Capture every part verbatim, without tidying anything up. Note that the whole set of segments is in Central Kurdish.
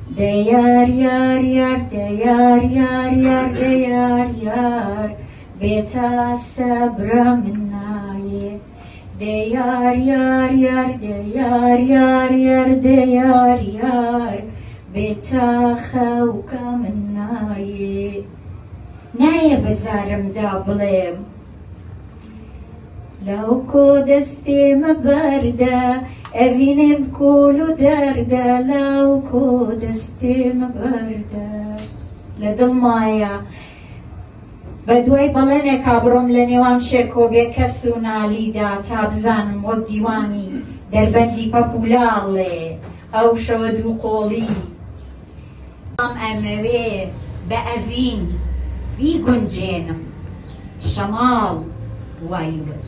ديار يار يار ديار يار يار ديار يار بيتا صبر مناي ديار يار يار ديار يار يار ديار يار بيتا خوك مناي نايا بزارم دابلم لو كو دستي مبردة أفيني بكولو دردة لو كو دستي مبردة لدل مايا بدوي بلني كابرم لنيوان شركو بيكسو ناليدا تابزانم وديواني دربندي بابولالي أو شودو قولي أم أموي بأفين في جنجينم شمال وايوت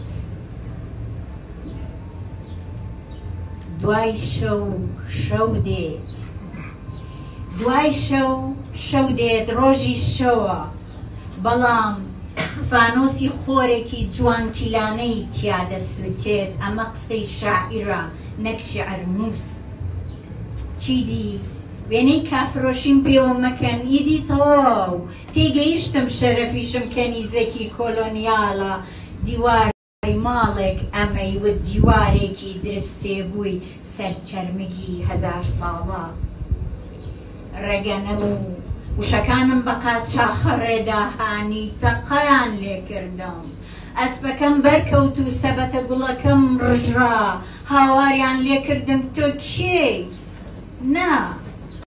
دوای شەو شەو دێت دوای شەو شەو دێت ڕۆژی شەوە بەڵام فانۆسی خۆرێکی جوان پیلانەی تیا دەسووتێت ئەمە قسەی شاعیرە نەک شیعر نووس چیدی وێنەی کافرۆشیم پێوە مەکەن ئیدی تەواو تێگەیشتم شەرەفیشم کەنیزەکی کۆلۆنیاڵە دیوار ماڵێک ئەمەی و دیوارێکی درستێ بووی سەرچەرمگی هەزار ساڵە ڕێگەنەم و وشەکانم بە قاچاخە ڕێداهانی تەقەیان لێکردم ئەسپەکەم بەرکەوت و سەبەتە گوڵەکەم ڕژرا هاواریان لێکردم تۆ کێی نا